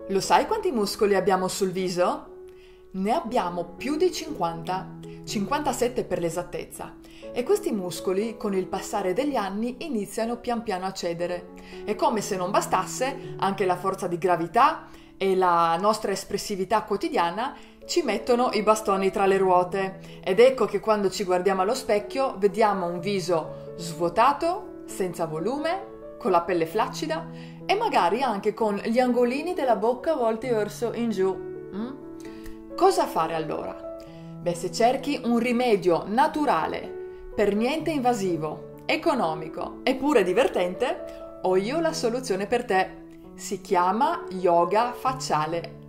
Lo sai quanti muscoli abbiamo sul viso? Ne abbiamo più di 50, 57 per l'esattezza. E questi muscoli, con il passare degli anni, iniziano pian piano a cedere. E come se non bastasse, anche la forza di gravità e la nostra espressività quotidiana ci mettono i bastoni tra le ruote. Ed ecco che quando ci guardiamo allo specchio vediamo un viso svuotato, senza volume, con la pelle flaccida e magari anche con gli angolini della bocca volti verso in giù. Cosa fare allora? Beh, se cerchi un rimedio naturale, per niente invasivo, economico eppure divertente, ho io la soluzione per te. Si chiama yoga facciale.